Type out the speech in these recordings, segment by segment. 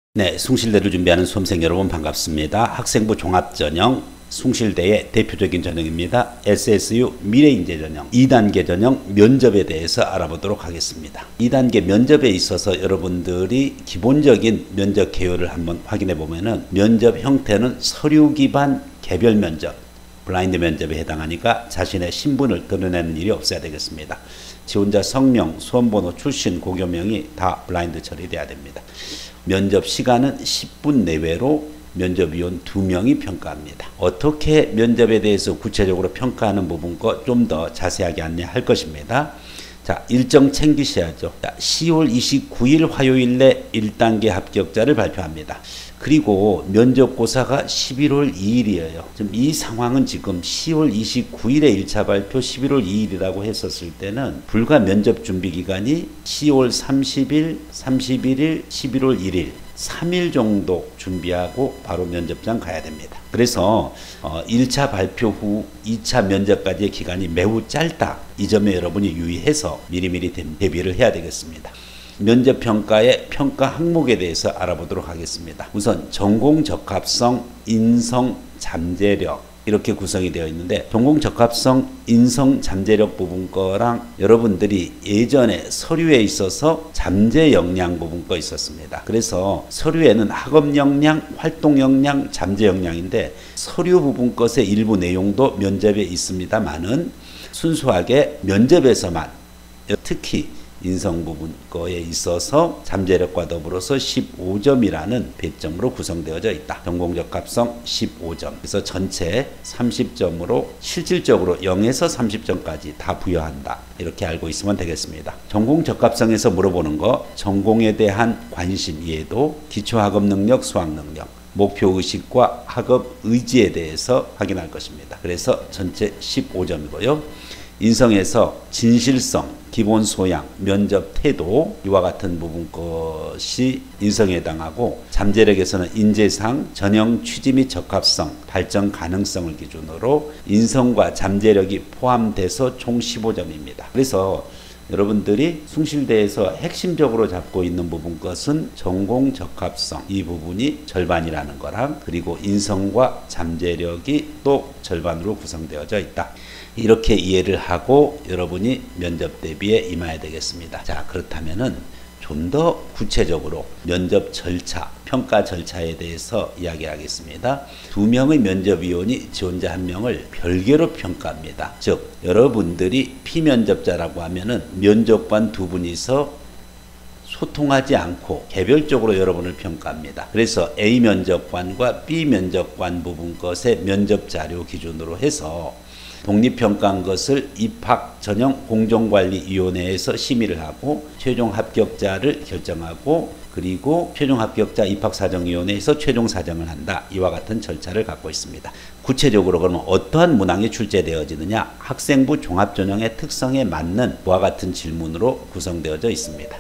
네, 숭실대를 준비하는 수험생 여러분 반갑습니다. 학생부 종합전형 숭실대의 대표적인 전형입니다. SSU 미래인재전형 2단계 전형 면접에 대해서 알아보도록 하겠습니다. 2단계 면접에 있어서 여러분들이 기본적인 면접 개요를 한번 확인해 보면은 면접 형태는 서류 기반 개별 면접, 블라인드 면접에 해당하니까 자신의 신분을 드러내는 일이 없어야 되겠습니다. 지원자 성명, 수험번호, 출신, 고교명이 다 블라인드 처리돼야 됩니다. 면접 시간은 10분 내외로 면접위원 2명이 평가합니다. 어떻게 면접에 대해서 구체적으로 평가하는 부분 거 좀 더 자세하게 안내할 것입니다. 자, 일정 챙기셔야죠. 자, 10월 29일 화요일 내 1단계 합격자를 발표합니다. 그리고 면접고사가 11월 2일이에요. 지금 이 상황은 지금 10월 29일에 1차 발표, 11월 2일이라고 했었을 때는 불과 면접 준비 기간이 10월 30일, 31일, 11월 1일 3일 정도 준비하고 바로 면접장 가야 됩니다. 그래서 1차 발표 후 2차 면접까지의 기간이 매우 짧다. 이 점에 여러분이 유의해서 미리미리 대비를 해야 되겠습니다. 면접평가의 평가 항목에 대해서 알아보도록 하겠습니다. 우선 전공 적합성, 인성, 잠재력 이렇게 구성이 되어 있는데 전공 적합성, 인성, 잠재력 부분 거랑 여러분들이 예전에 서류에 있어서 잠재 역량 부분 거 있었습니다. 그래서 서류에는 학업 역량, 활동 역량, 잠재 역량인데 서류 부분 것의 일부 내용도 면접에 있습니다만은 순수하게 면접에서만 특히 인성 부분 거에 있어서 잠재력과 더불어서 15점이라는 배점으로 구성되어져 있다. 전공 적합성 15점. 그래서 전체 30점으로 실질적으로 0에서 30점까지 다 부여한다. 이렇게 알고 있으면 되겠습니다. 전공 적합성에서 물어보는 거, 전공에 대한 관심, 이해도, 기초학업 능력, 수학 능력, 목표의식과 학업 의지에 대해서 확인할 것입니다. 그래서 전체 15점이고요. 인성에서 진실성, 기본 소양, 면접 태도 이와 같은 부분 것이 인성에 해당하고 잠재력에서는 인재상, 전형 취지 및 적합성, 발전 가능성을 기준으로 인성과 잠재력이 포함돼서 총 15점입니다. 그래서 여러분들이 숭실대에서 핵심적으로 잡고 있는 부분 것은 전공 적합성 이 부분이 절반이라는 거랑 그리고 인성과 잠재력이 또 절반으로 구성되어져 있다. 이렇게 이해를 하고 여러분이 면접 대비에 임해야 되겠습니다. 자, 그렇다면은 좀 더 구체적으로 면접 절차, 평가 절차에 대해서 이야기하겠습니다. 2명의 면접위원이 지원자 1명을 별개로 평가합니다. 즉, 여러분들이 피면접자라고 하면은 면접관 2분이서 소통하지 않고 개별적으로 여러분을 평가합니다. 그래서 A 면접관과 B 면접관 부분 것의 면접 자료 기준으로 해서 독립평가한 것을 입학전형 공정관리위원회에서 심의를 하고 최종 합격자를 결정하고 그리고 최종 합격자 입학사정위원회에서 최종 사정을 한다. 이와 같은 절차를 갖고 있습니다. 구체적으로 그러면 어떠한 문항이 출제되어지느냐? 학생부 종합전형의 특성에 맞는 그와 같은 질문으로 구성되어져 있습니다.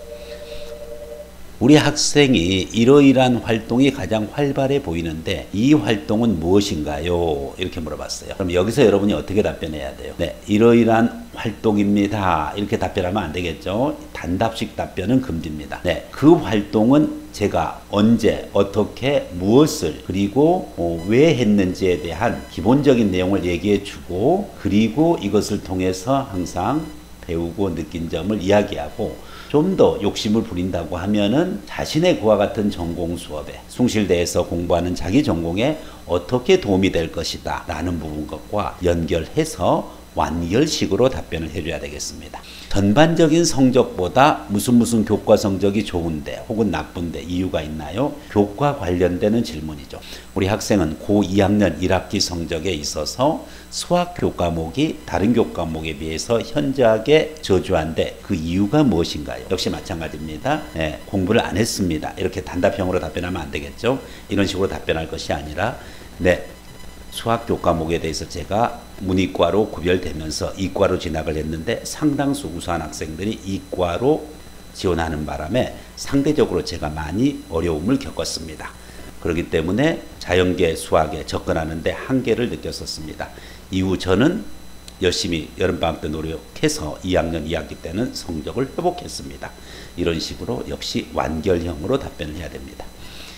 우리 학생이 이러이러한 활동이 가장 활발해 보이는데 이 활동은 무엇인가요? 이렇게 물어봤어요. 그럼 여기서 여러분이 어떻게 답변해야 돼요? 네, 이러이러한 활동입니다. 이렇게 답변하면 안 되겠죠. 단답식 답변은 금지입니다. 네, 그 활동은 제가 언제, 어떻게, 무엇을 그리고 왜 했는지에 대한 기본적인 내용을 얘기해 주고 그리고 이것을 통해서 항상 배우고 느낀 점을 이야기하고 좀 더 욕심을 부린다고 하면은 자신의 그와 같은 전공 수업에 숭실대에서 공부하는 자기 전공에 어떻게 도움이 될 것이다 라는 부분 것과 연결해서 완결식으로 답변을 해줘야 되겠습니다. 전반적인 성적보다 무슨 교과 성적이 좋은데 혹은 나쁜데 이유가 있나요? 교과 관련되는 질문이죠. 우리 학생은 고 2학년 1학기 성적에 있어서 수학 교과목이 다른 교과목에 비해서 현저하게 저조한데 그 이유가 무엇인가요? 역시 마찬가지입니다. 네, 공부를 안 했습니다. 이렇게 단답형으로 답변하면 안 되겠죠. 이런 식으로 답변할 것이 아니라 네, 수학 교과목에 대해서 제가 문이과로 구별되면서 이과로 진학을 했는데 상당수 우수한 학생들이 이과로 지원하는 바람에 상대적으로 제가 많이 어려움을 겪었습니다. 그렇기 때문에 자연계 수학에 접근하는데 한계를 느꼈었습니다. 이후 저는 열심히 여름방학 때 노력해서 2학년 2학기 때는 성적을 회복했습니다. 이런 식으로 역시 완결형으로 답변을 해야 됩니다.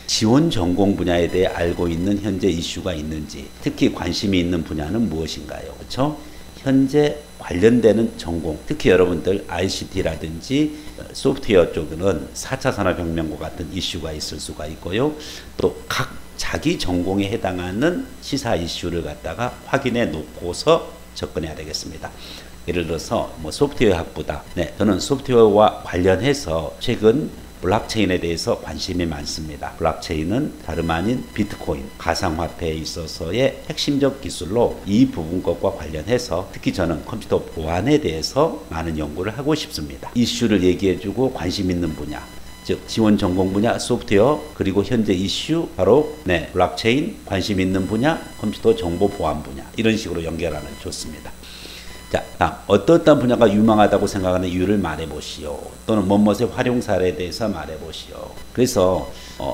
지원 전공 분야에 대해 알고 있는 현재 이슈가 있는지, 특히 관심이 있는 분야는 무엇인가요? 그렇죠? 현재 관련되는 전공, 특히 여러분들 ICT라든지 소프트웨어 쪽은 4차 산업혁명과 같은 이슈가 있을 수가 있고요. 또 각 자기 전공에 해당하는 시사 이슈를 갖다가 확인해 놓고서 접근해야 되겠습니다. 예를 들어서 뭐 소프트웨어 학부다. 네, 저는 소프트웨어와 관련해서 최근 블록체인에 대해서 관심이 많습니다. 블록체인은 다름 아닌 비트코인, 가상화폐에 있어서의 핵심적 기술로 이 부분 것과 관련해서 특히 저는 컴퓨터 보안에 대해서 많은 연구를 하고 싶습니다. 이슈를 얘기해주고 관심 있는 분야, 즉 지원 전공 분야 소프트웨어, 그리고 현재 이슈 바로 블록체인, 관심 있는 분야 컴퓨터 정보 보안 분야, 이런 식으로 연결하면 좋습니다. 자, 다음 어떠한 분야가 유망하다고 생각하는 이유를 말해보시오. 또는 뭐뭇의 활용 사례에 대해서 말해보시오. 그래서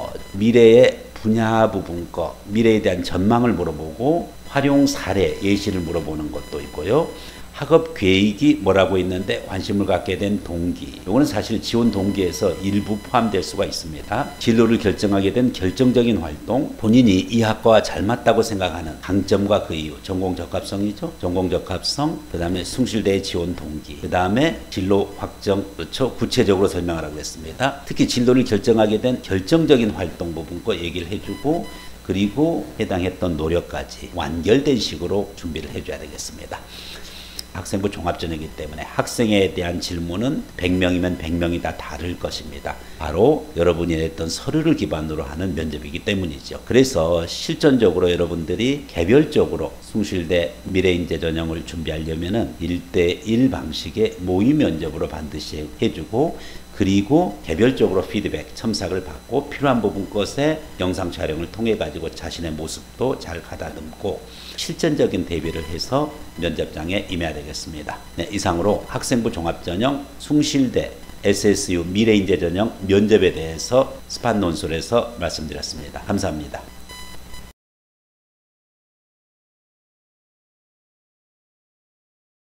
미래의 분야 부분 거, 미래에 대한 전망을 물어보고 활용 사례, 예시를 물어보는 것도 있고요. 학업 계획이 뭐라고 있는데 관심을 갖게 된 동기. 이거는 사실 지원 동기에서 일부 포함될 수가 있습니다. 진로를 결정하게 된 결정적인 활동, 본인이 이 학과와 잘 맞다고 생각하는 강점과 그 이유, 전공 적합성이죠. 전공 적합성, 그 다음에 숭실대의 지원 동기, 그 다음에 진로 확정, 그렇죠. 구체적으로 설명하라고 했습니다. 특히 진로를 결정하게 된 결정적인 활동 부분 거 얘기를 해주고, 그리고 해당했던 노력까지 완결된 식으로 준비를 해줘야 되겠습니다. 학생부 종합전형이기 때문에 학생에 대한 질문은 100명이면 100명이 다 다를 것입니다. 바로 여러분이 냈던 서류를 기반으로 하는 면접이기 때문이죠. 그래서 실전적으로 여러분들이 개별적으로 숭실대 미래인재전형을 준비하려면은 1대1 방식의 모의 면접으로 반드시 해주고, 그리고 개별적으로 피드백, 첨삭을 받고 필요한 부분 것에 영상 촬영을 통해 가지고 자신의 모습도 잘 가다듬고 실전적인 대비를 해서 면접장에 임해야 되겠습니다. 네, 이상으로 학생부 종합전형 숭실대 SSU 미래인재전형 면접에 대해서 스팟 논술에서 말씀드렸습니다. 감사합니다.